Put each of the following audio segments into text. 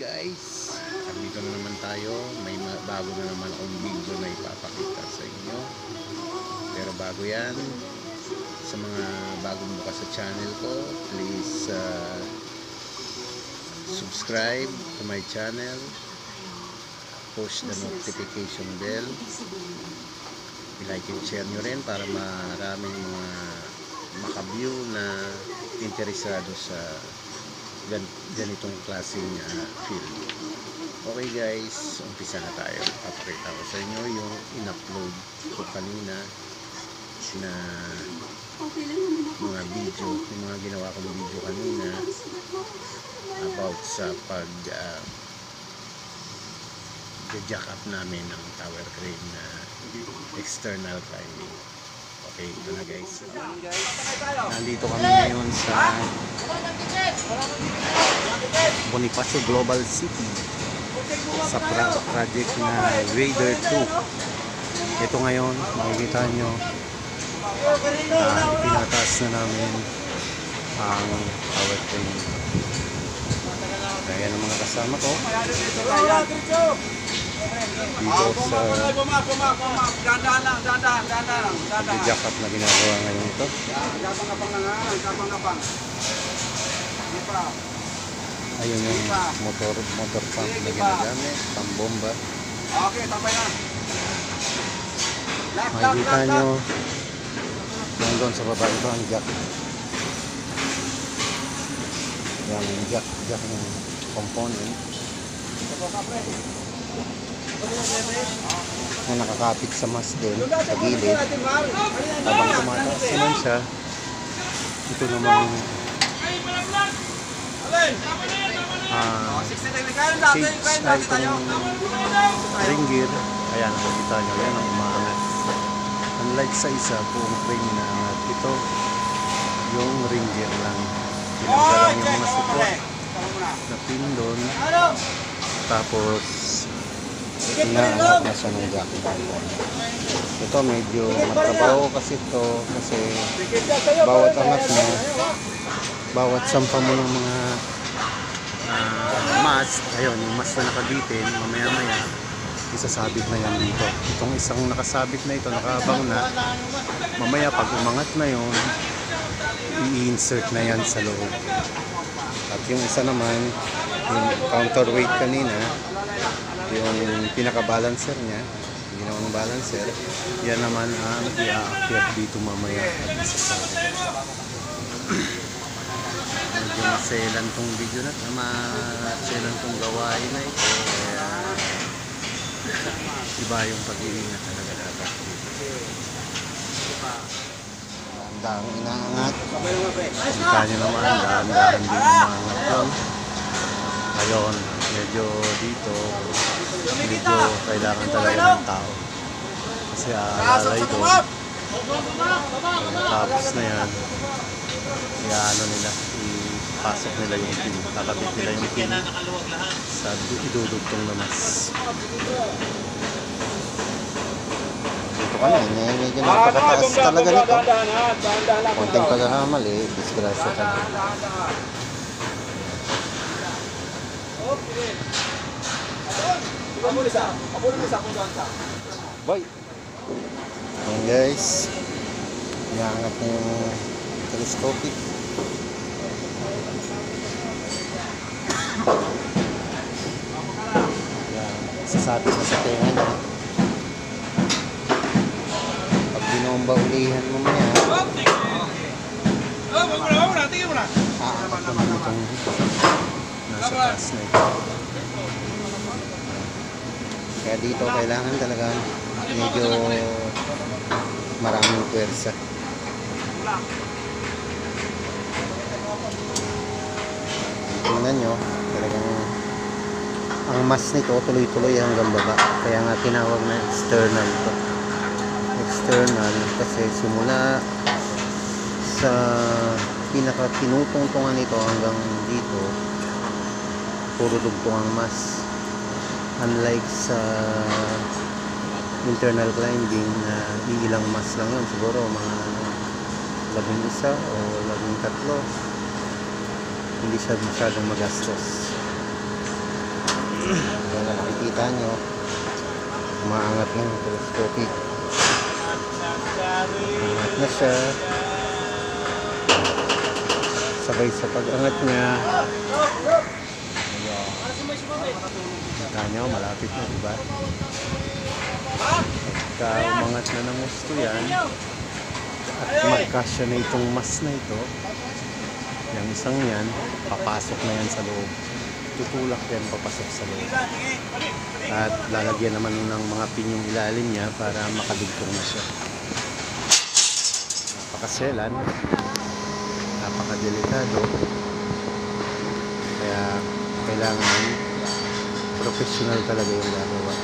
guys, dito na naman tayo. May bago na naman akong video na ipapakita sa inyo. Pero bago yan, sa mga bagong bukas sa channel ko, please subscribe to my channel, push the notification bell, i-like and share nyo rin para maraming mga maka-view na interesado sa ganitong klaseng film. Okay guys, umpisa na tayo. Papakita ko sa inyo yung in-upload ko kanina na mga video, yung mga ginawa kong video kanina about sa pag jack up namin ng tower crane na external climbing. Okay, ito na guys. Nandito kami ngayon sa Bonifacio Global City sa project na Raider 2. Ito ngayon, makikita nyo, pinataas na namin ang tower crane. Kaya ng mga kasama ko dito sa jack up na ginagawa ngayon ito. Ayun yung motor pump na ginagamit, pambomba. Makikita nyo doon sa baba, ito ang jack. Yung jack ng component na nakakapit sa mast din sa gilid. Habang tumataas naman siya, ito naman itong ring gear. Ayan, nakikita nyo yan ang umaangat. Unlike sa isa, buong frame na angat, ito yung ring gear lang. Pinagalang yung mga support na pin doon, tapos inaangat na siya ng jack. Ito medyo matrabaho kasi ito, kasi bawat angat mo, bawat sampa mo ng mga mast, ayun, yung mast na nakabitin, mamaya isasabit na yan dito. Itong isang nakasabit na ito, nakaabang na, mamaya pag umangat na yun, i-insert na yan sa loob. At yung isa naman, yung counterweight kanina, yung pinaka-balancer niya, yung ginawang balancer, yan naman ang i-aakyat dito mamaya at isasabit. Medyo maselan tong video na ito, maselan tong gawain na ito, kaya iba yung pag-iingat talaga dapat dito. Daang inaangat, kita nyo naman, dahan-dahan din umangat yun. Ngayon, medyo dito, medyo kailangan talaga ng tao kasi aalalay doon. Tapos na yan, iaano nila, ipasok nila yung pin, kakabit nila yung pin sa idudugtong na mas. Dito ka na, medyo napakataas talaga nito. Konting pagkakamali, disgrasya talaga. Bye! Ayan guys, iangat na yung telescopic. Yan, sasabit na sa tenga niya. Pag binomba ulihan mo maya, aangat naman itong nasa taas na ito. Kaya dito kailangan talaga medyo maraming pwersa. Tingnan nyo, talagang ang mast nito tuloy-tuloy hanggang baba. Kaya nga tinawag na external to. External kasi simula sa pinaka-tinutungtungan nito hanggang dito, puro dugtong ang mast. Unlike sa internal climbing na iilang mast lang yun, siguro mga 11 o 13, hindi siya masyadong magastos. Kung nakikita nyo, umaangat ng telescopic. Umaangat na siya. Sabay sa pag-angat niya. Kita nyo, malapit na, diba? Pagka umangat na ng gusto yan, at magkasya na itong mast na ito, yung isang yan, papasok na yan sa loob. Tutulak yan papasok sa loob. At lalagyan naman ng mga pin yung ilalim niya para makadugtong na siya. Napakaselan, napakadelikado. Kaya kailangan professional talaga yung gagawa.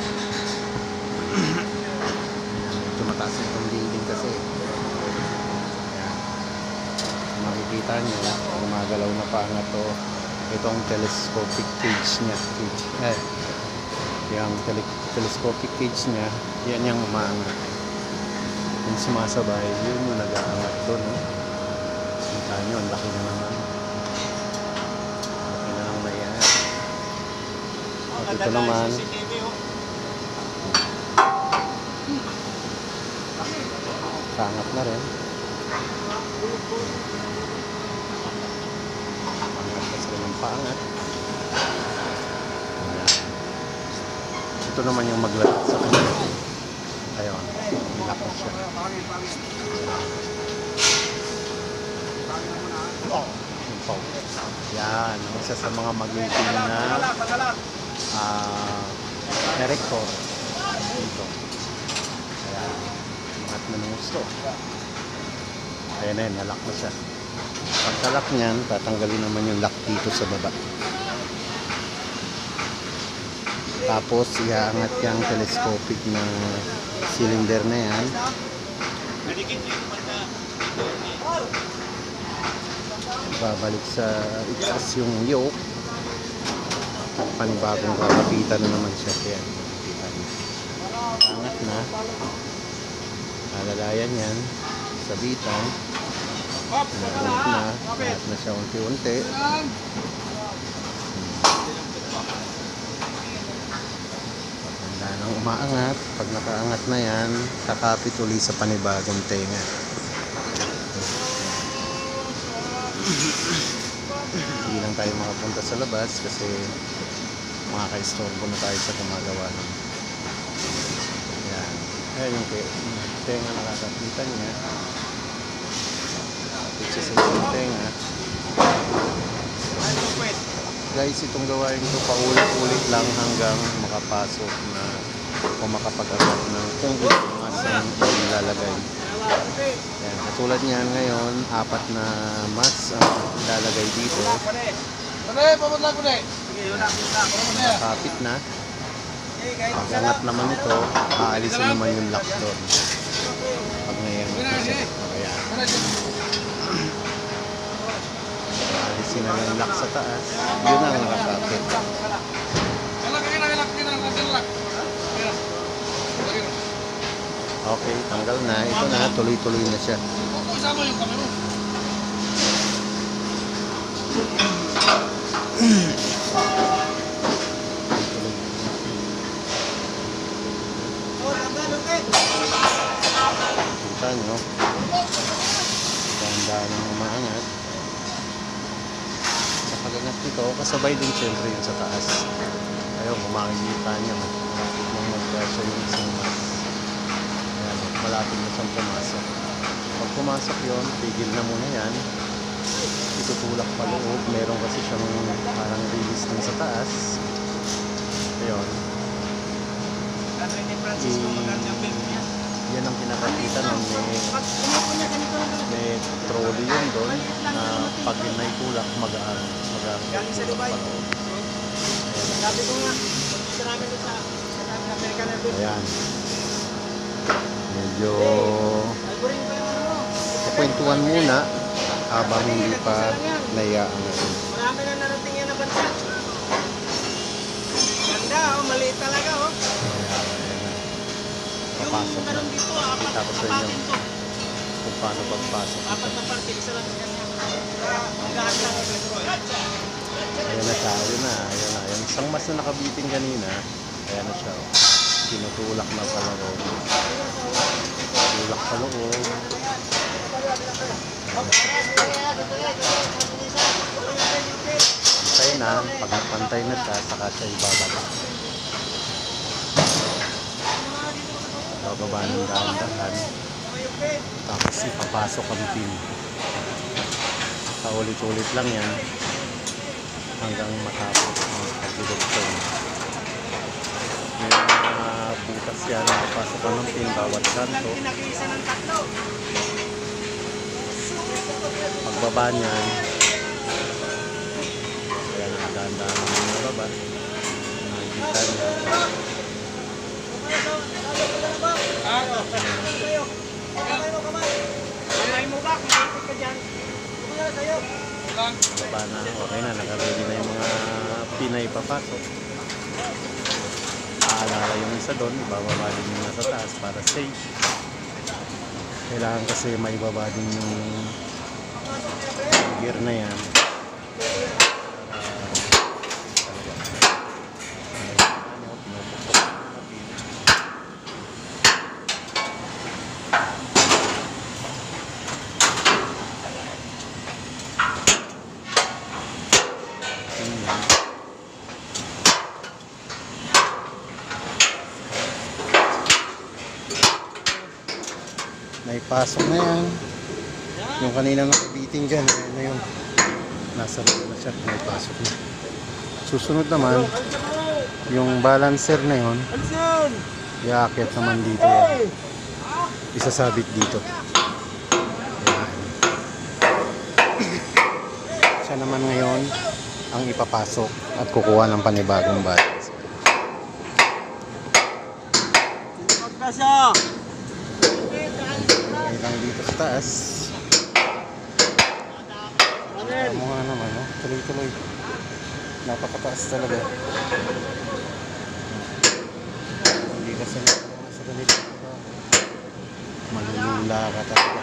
Tumataas itong building kasi. Ayan. Makikita nyo, gumagalaw na paangat to. Itong telescopic cage niya. Yung telescopic cage niya, yan yung umaangat. Yung sumasabay, yun yung nag-aangat doon. Kita nyo, ang laki na naman. Laki na naman na yan. At ito naman, paangat na rin. Paangat na sila ng paangat. Ito naman yung maglalat sa kanya. Ayun, nilakot siya. Yan, isa sa mga maliitin na erector dito. Ayan, umangat na ng gusto. Ayan na yun, nalak na siya. Pagkalak niyan, tatanggalin naman yung lock dito sa baba. Tapos iaangat yung telescopic na cylinder na yan. Babalik sa itaas yung yoke. Panibagong kakapitan na naman siya. Kaya angat na. Alalayan yan. Sabitan. Angat na siya unti-unti. Nang umaangat, pag nakaangat na yan, kakapit uli sa panibagong tenga. Hindi lang tayo makapunta sa labas kasi makaka-istorbo na tayo sa gumagawa ng yan. Ayan yung tenga nakakapitan niya. Kapit siya sa isang tenga. Guys, itong gawain ko paulit-ulit lang hanggang makapasok na o makapag-abot ng kung gusto nga saan ilalagay. Yan, katulad niyan ngayon, 4 na mast ang ilalagay dito. Nakapit na. Pag-angat naman ito, aalisin naman yung lock doon. Pag ngayon na siya. Ayan. Aalisin na yung lock sa taas. Yun ang nakakapit. Okay, tanggal na. Ito na, tuloy-tuloy na siya. Kita nyo. Dahan-dahan ang umaangat. Sa pag-angat nito, kasabay din siyempre yun sa taas. Ayun, makikita nyo. Malapit mong mag-pressure yung isang mast. Ayan, malapit na siyang pumasok. Pag pumasok yun, tigil na muna yan. Itutulak pa loob. Meron kasi siyang parang release dun sa taas. Ayun. Yan ang pinakakita ng may trolley yun doon na pag naitulak magaan tulak pa loob. Ayan. Medyo kukwentuhan muna habang hindi pa naiaan natin. Marami na narating yan na bansa. Ganda, oh, maliit talaga, oh. Papasok na. Kita ko sa inyo kung paano pagpasok. 4 na parte, isa lang ganyan. Ang gaan lang. Ayan na siya, ayun na, ayun na. Yung isang mas na nakabitin kanina, ayan na siya. Tinutulak na paloob. Tulak paloob. Pantay na, pag napantay na siya, saka siya ibababa. Bababa ng dahan-dahan. Tapos ipapasok ang pin. Paulit-ulit lang yan hanggang matapos ang pagdudugtong. May mga butas yan, napasok ng pin bawat kanto. Pagbaba niyan, ayan, dahan-dahan ang nababa. Nakikita niya. Baba na, okay na, nakaready na yung mga pinay papasok. Aalala yung isa doon, ibababa din yung nasa taas para safe. Kailangan kasi maibaba din yung gear na yan. Naipasok na yan. Yung kanina nakabitin dyan, ayan na yung nasa loob na siya, naipasok na. Susunod naman, yung balancer na yun, iaakit naman dito yan. Isasabit dito. Ayan. Siya naman ngayon ang ipapasok at kukuha ng panibagong balance. Lang dito sa taas. Mo nga naman, no? Tuloy-tuloy. Napakataas talaga. Hindi kasi sa ganito. Malulula ka talaga.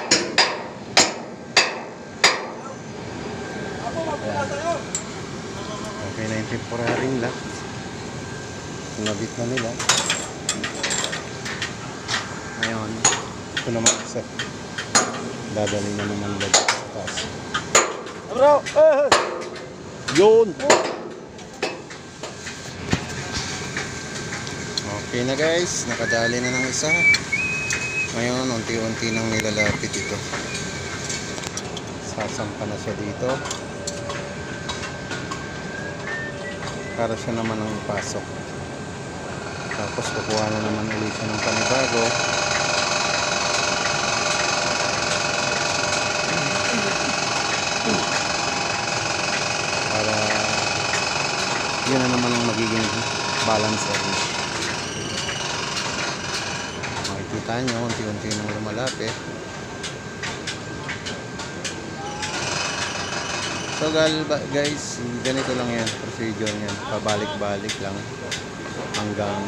Ayan. Okay na yung temporary lock. Nabit na nila. Ngayon, ito naman isa. Dadali na naman lagi sa taas. Bro! Yun! Okay na guys, nakadali na ng isa. Ngayon, unti-unti nang nilalapit ito. Sasampa na siya dito. Para siya naman ang ipasok. Tapos kukuha na naman ulit siya ng panibago. Para yun na naman ang magiging balancer. Makikita nyo, unti-unti nang lumalapit. So guys, ganito lang yan, procedure yan. Pabalik-balik lang hanggang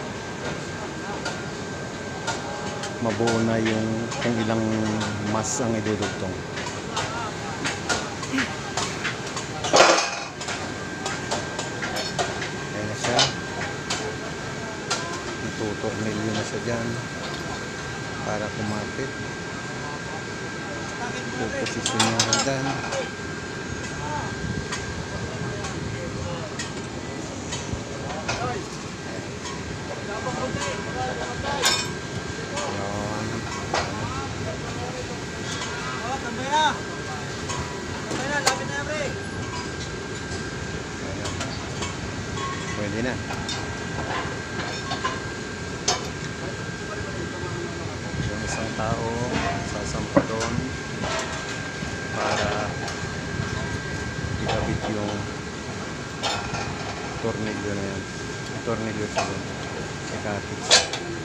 mabuo na yung kung ilang mas ang idudugtong. Ayan na siya. Itutornilyo na siya dyan para kumapit. Puposisyon yung hagdan. Pwede na. Yung isang tao sasampa doon para ikabit yung tornilyo na yan. Tornilyo siya doon. Ikakit siya.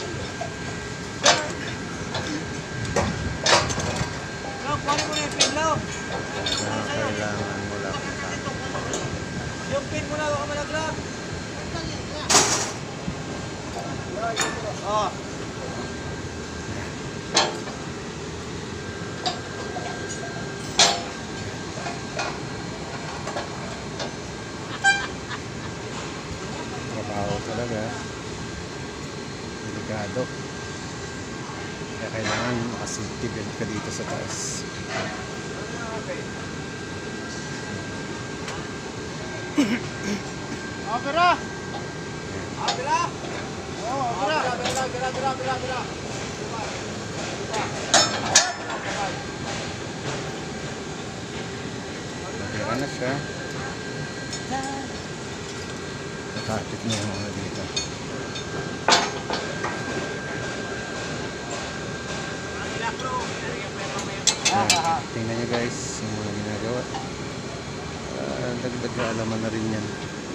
Kailangan mo lang yung pin mo na, baka malaglag. Oh. kailangan makasafety belt ka dito sa taas. Opera! Opera! Oh, opera! Opera! Matira na siya. Nakapit na yung mga dito. Tingnan nyo guys yung mga ginagawa. Dagdag kaalaman na rin yan.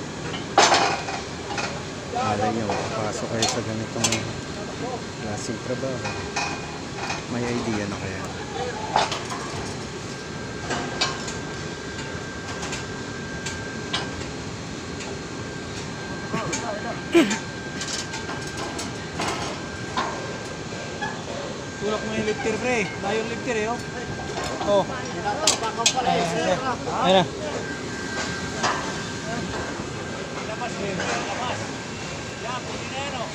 Malay nyo, pasok kayo sa ganitong klaseng trabaho. May idea na kaya. Tulak mo yung lifter, pre. Layo yung lifter, eh, oh. Oh. Tinatapakaw pala yung sir. Ayun na. Labas, eh. Labas. Yan, pwede na yan, oh.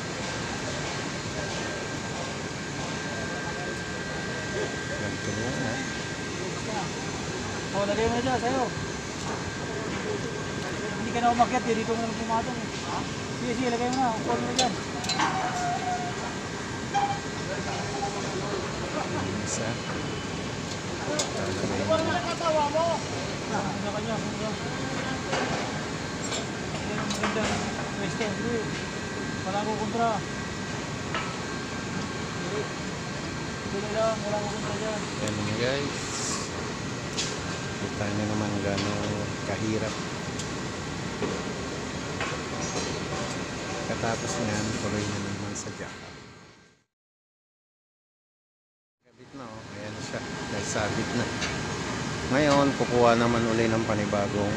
Ganito na yan, ha? Oh, lagay mo na dyan, sa'yo. Hindi ka na umakyat, eh. Dito mo na pumatong, eh. Sige, sige, lagay mo na. Upo mo na dyan. Isa. Talagay mo. Nakatawa mo. Kanya-kanya. Yan ang magandang pwesto. Wala ko kontra. Tuloy lang, wala ko kontra dyan. Ayan nyo guys. Kita nyo naman gano'ng kahirap. Katapos nyan, tuloy na naman sa jaka. Kabit na, oh. Ayan siya. Dahil sabit na. Ngayon, kukuha naman uli ng panibagong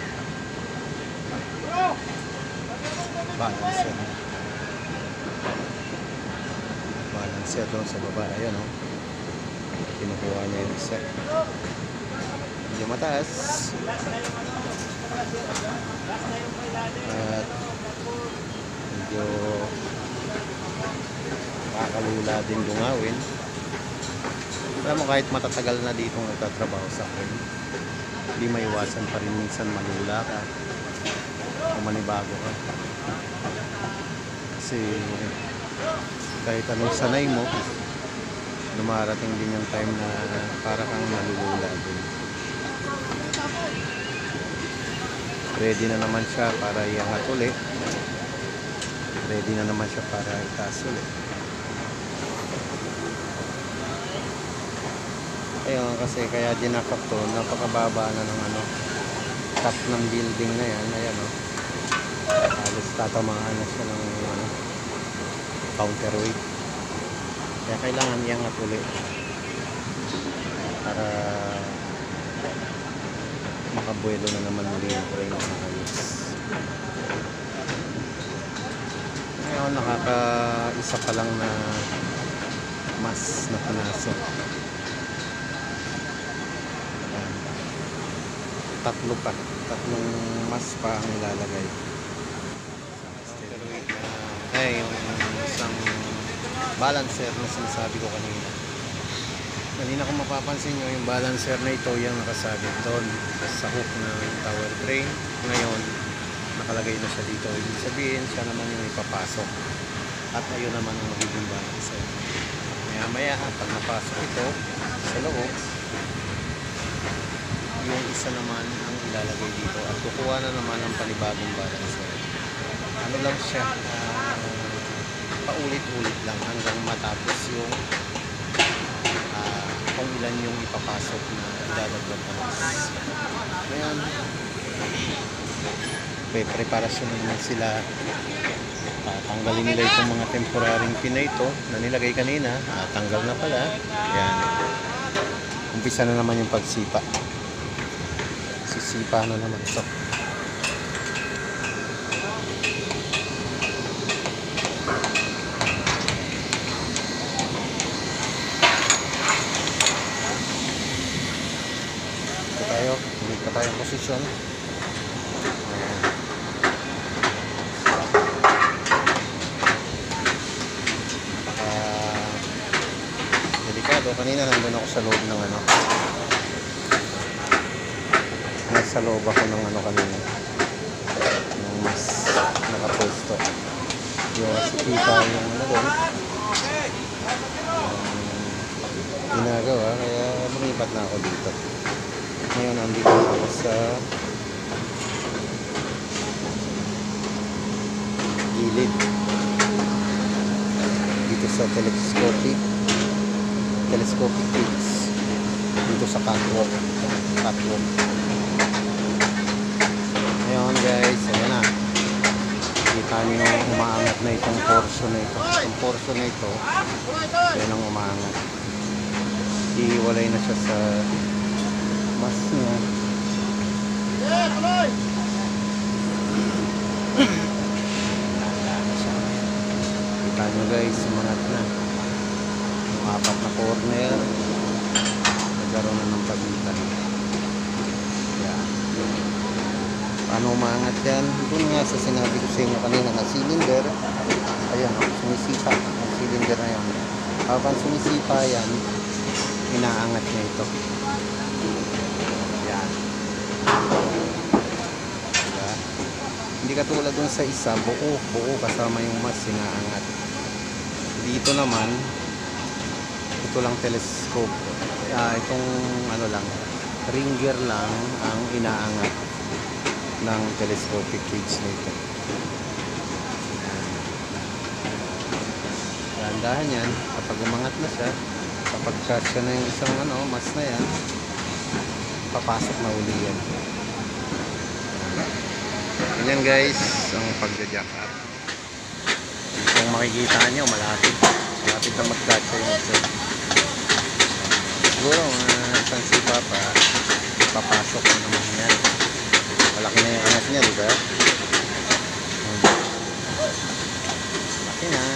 balancer. Balancer doon sa baba. Ayan, oh. Kinukuha niya yung isa. Medyo mataas. At medyo makakalula din dungawin. Alam mo, kahit matatagal na dito nagtatrabaho sa akin, hindi maiwasan pa rin minsan malula ka o manibago ka. Kasi kahit anong sanay mo, dumarating din yung time na para kang nalulula din. Ready na naman siya para iangat ulit. Ready na naman siya para itaas ulit. Ayun, kasi kaya dinakap to, napakababa na ng ano, top ng building na yan. Ayan, oh. Halos tatamaan na siya ng ano, counterweight. Kaya kailangan iangat ulit para makabuelo na naman muli yung crane na ayos. Ngayon, nakaka-isa pa lang na mas na panasok. Tatlong mas pa ang ilalagay. Ay, yung isang balancer na sinasabi ko kanina. Kanina kung mapapansin nyo, yung balancer na ito, yung nakasabit doon sa hook ng tower crane. Ngayon, nakalagay na siya dito. Ibig sabihin, siya naman yung ipapasok. At ayun naman ang magiging balancer. Maya-maya, pag napasok ito sa loob, yung isa naman ang ilalagay dito at kukuha na naman ang panibagong balancer. Ano lang siya, paulit-ulit lang hanggang matapos yung kung ilan yung ipapasok na idadagdag na mas. Ngayon, preparasyon naman sila. Tanggalin nila itong mga temporaring pin na ito na nilagay kanina. Tanggal na pala. Yan. Umpisa na naman yung pagsipa. Sisipa na naman ito. Ulit pa tayong posisyon. So kanina nandun ako sa loob ng ano. Nasa loob ako ng ano kanina. Ng mas nakaposto. Yung kita yung ano doon. Ginagawa, kaya lumipat na ako dito. Ngayon nandito ako sa gilid dito sa telescopic bridge dito sa catwalk. Ngayon guys, ayan na, kita nyo yung umaangat na itong portion na ito. Itong portion na ito, yan ang umaangat. Iiwalay na siya sa mas niya. Kita nyo guys, umangat na yung 4 na corner, nagkaroon na ng pagitan. Yan. Paano umangat yan? Doon nga sa sinabi ko sa inyo kanina na cylinder, ayan, sumisipa ang cylinder na yan. Habang sumisipa yan, inaangat niya ito. Yan. Diba? Hindi katulad dun sa isa, buo kasama yung mas inaangat. Dito naman, ito lang telescope. Itong ano lang, ringer lang ang inaangat ng telescopic bridge nito. Dahan-dahan yan, kapag umangat na siya, kapag kasya na yung isang ano, mas na yan, papasok na uli yan. Ganyan guys, ang pagja-jack up. Kung makikita nyo, malapit na magkasya yung isa. Siguro isang sipa pa, papasok na naman yan. Malaki na yung angat niya, diba? Malaki na.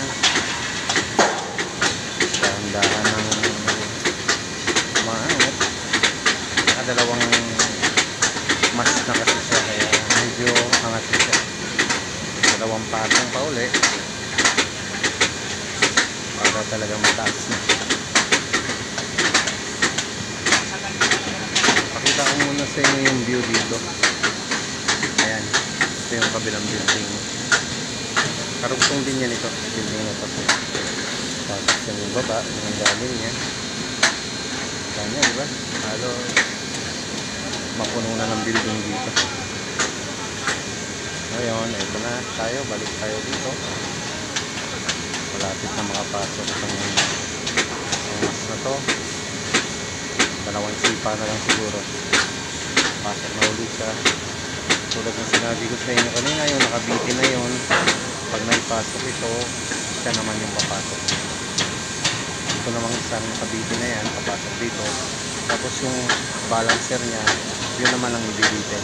Dahan-dahan ng umaangat. Nakadalawang mas na kasi siya, kaya medyo angat siya. Dalawang patong pa uli para talagang mataas na. Pakita ko muna sa inyo yung view dito. Ayan, ito yung kabilang building. Karugtong din yan ito, building na ito. Tapos yung baba, yung galing niya. Kanya, diba? Halo, mapuno na ng building dito. Ngayon, ito na tayo, balik tayo dito. Malapit na makapasok itong mas na to. Dalawang sipa na lang siguro. Pasok na ulit siya. Tulad ng sinabi ko sa inyo kanina, yung nakabitin na yun, pag naipasok ito, siya naman yung papasok. Ito namang isang nakabitin na yan, papasok dito. Tapos yung balancer niya, yun naman ang ibibitin.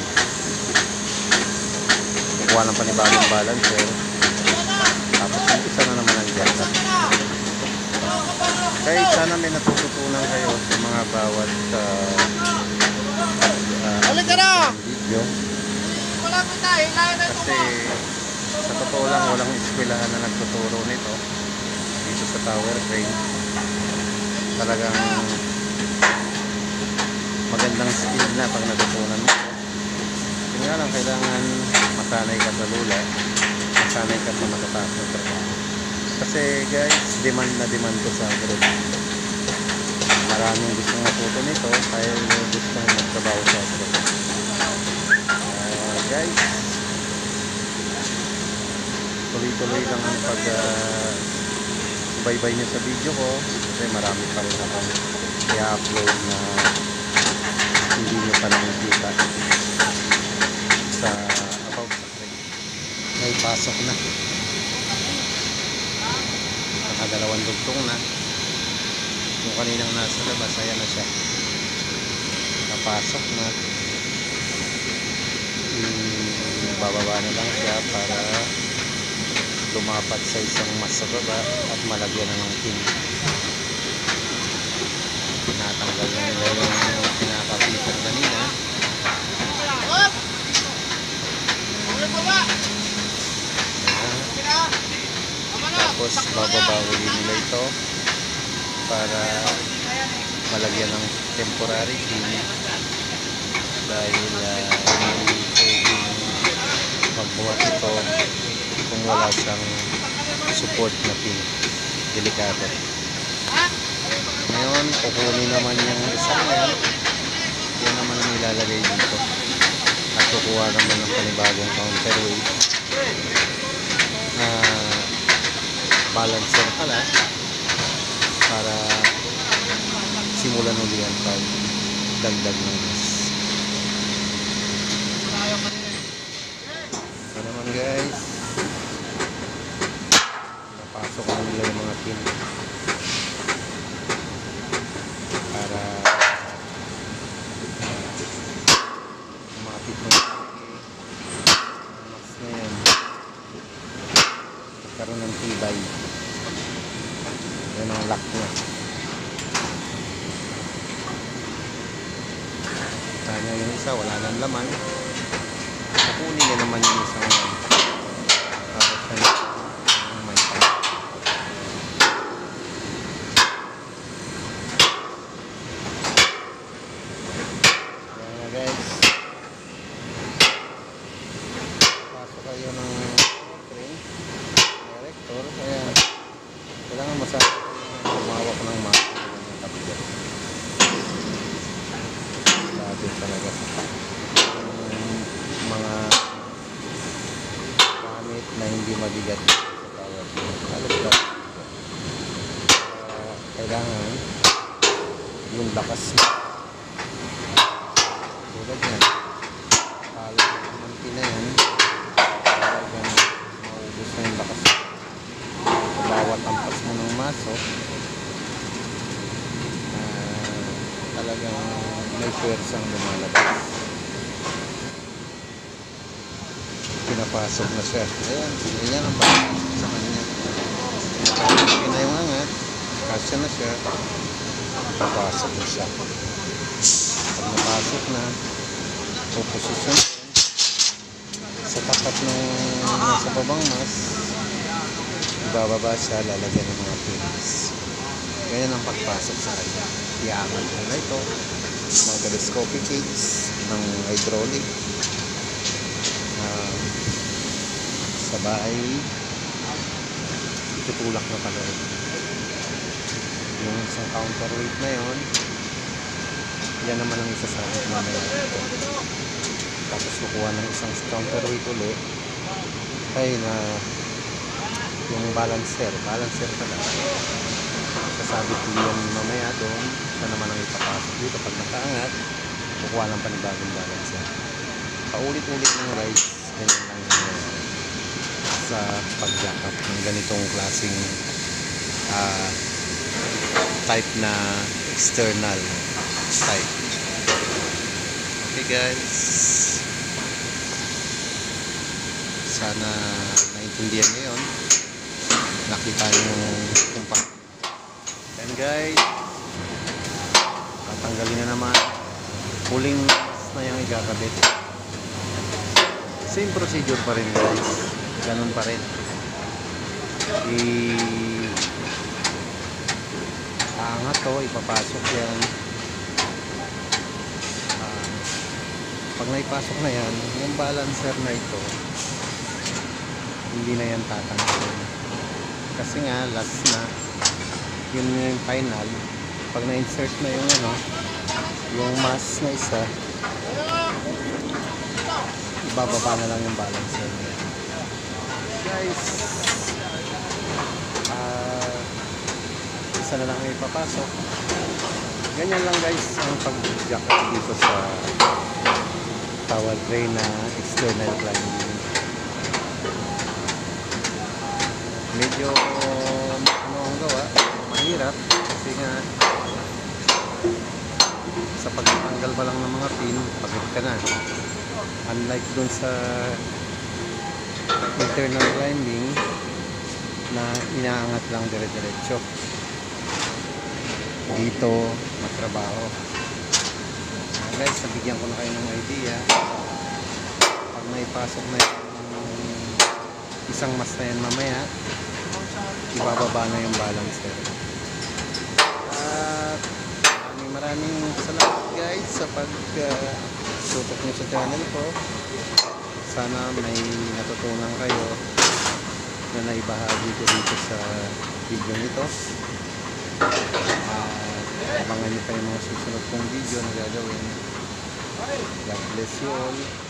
Kukuha ng panibagong balancer. Tapos yung isa na naman ang jacket. Kahit sana may natututunan kayo sa mga bawat video. Kasi sa totoo lang, walang eskwelahan na nagtuturo nito dito sa tower crane. Talagang magandang skill na pag natutunan mo. Yun nga lang, kailangan masanay ka sa lula, masanay ka sa matataas na trabaho. Kasi guys, demand na demand ko sa group. Maraming gustong matuto nito, kaya gustong magtrabaho sa group. Guys, tuloy-tuloy lang ang pag-baybay nyo sa video ko, kasi marami pa rin akong i-upload na hindi nyo pa nakikita sa about sa crane. May pasok na, nakadalawang dugtong na. Yung kaninang nasa labas, ayan na siya, napasok na. Bababa na lang siya para lumapat sa isang mas sa baba at malagyan na ng pin. Tinatanggal na nila yung pinakapitan kanina. Tapos bababa uli nila ito para malagyan ng temporary pin dahil hindi pwedeng magbuhat ito kung wala siyang support na pin. Delikado. Ngayon, kukunin naman yung isang yan. Yan naman ang ilalagay dito. At kukuha naman ng panibagong counterweight na balancer pala para simulan uli ang pagdagdag ng gas. Ito naman guys, napasok na nila yung mga pin para umapit ng mast na yan, magkaroon ng tibay. Yan ang lock niya. Kanya yung isa, wala nang laman. Kukunin niya naman yung isang yan. Para sa may tank. Ayan na guys. Pasok kayo ng train. Erector. Ayan. Kailangan masabi umawak ng mast. Sabi talaga. Mga gamit na hindi mabigat sa bawat. Halos lang. Kailangan yung lakas na. Tulad yan. Halos yung pina yan. Talagang maubos na yung lakas. Bawat ampas mo ng maso, talagang may pwersang lumalabas. Pinapasok na siya. Ayan, yan ang papasok sa kanya. Pinayungangat, kasya na siya, papasok na siya. Pag napasok na, puposisyon sa tapat ng nasa babang mas, ibababa siya, lalagyan ng mga pins. Ganyan ang pagpasok sa kanya. Iangat mo na ito, mga telescopic cage ng hydraulic. Sa bahay, tutulak na pala. Yung isang counterweight na yon, yan naman ang isasabit mamaya dito. Tapos kukuha ng isang counterweight ulit ay na yung balancer pala. Sasabit ko yan mamaya doon. Siya naman ang ipapasok dito. Pag nakaangat, kukuha ng panibagong balancer. Paulit-ulit ng rides. Ganyan lang sa pag-jack up ng ganitong klaseng type na external type. Okay guys, sana naintindihan nyo yun. Nakita nyo kung pa. Then guys, tatanggalin na naman. Huling na yung ikakabit. Same procedure pa rin guys. Ganun pa rin. Aangat to, ipapasok yan. Pag naipasok na yan, yung balancer na ito, hindi na yan tatanggalin. Kasi nga, last na. Yun yung final. Pag na-insert na yung yung mast na isa, ibababa na lang yung balancer na yan. Guys, isa na lang ang ipapasok. Ganyan lang guys ang pag-jack dito sa tower tray na external climbing. Medyo ang gawa, mahirap kasi nga sa pagtanggal pa lang ng mga pin, pagod ka na. Unlike dun sa internal climbing na inaangat lang dire-diretso, dito matrabaho. Guys, nabigyan ko na kayo ng idea. Pag may pasok na yung isang mast na yan mamaya, ibababa na yung balancer. At maraming salamat guys sa pag-tutok nyo sa channel ko. Sana may natutunan kayo na naibahagi ko dito sa video nito. Abangan nyo pa yung mga susunod kong video na gagawin. God bless you all.